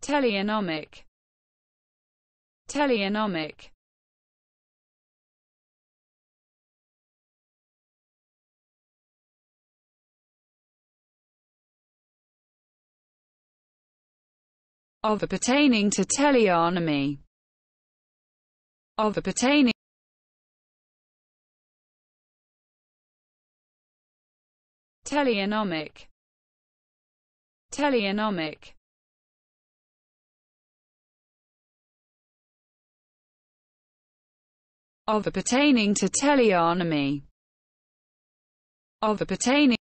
Teleonomic. Teleonomic. Of or pertaining to teleonomy. Of or pertaining. Teleonomic. Teleonomic. Of or pertaining to teleonomy. Of or pertaining